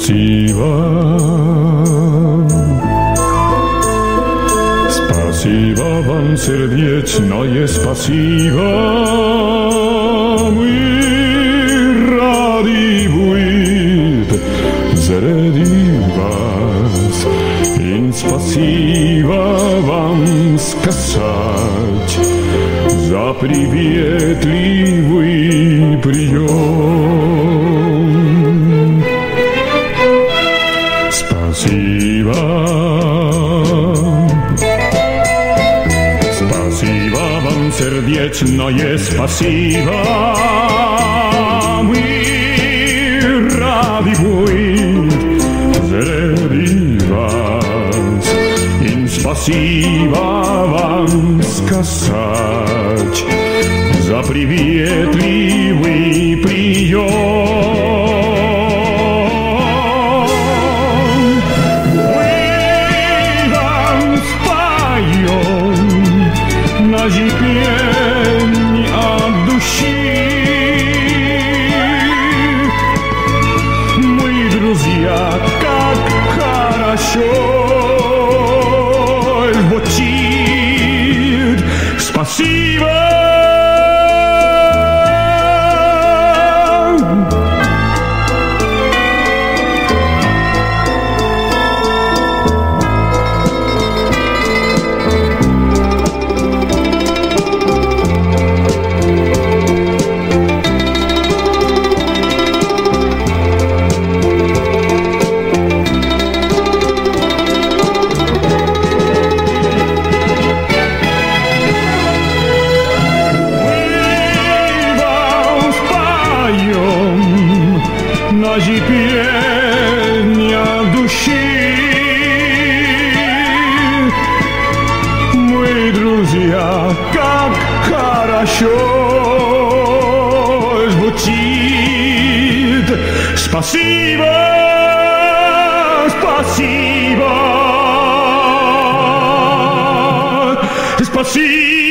Спасибо. Спасибо вам, сердечное спасибо. Мы рады будет заряди вас. И спасибо вам сказать за приветливый прием. Спасибо. Спасибо вам, сердечное спасибо. Мы рады быть заради вас. Им спасибо вам сказать за приветливый прием. Пень от души, мы друзья, как хорошо звучит. Спасибо. Пение души, мы друзья, как хорошо звучит. Спасибо, спасибо, спасибо.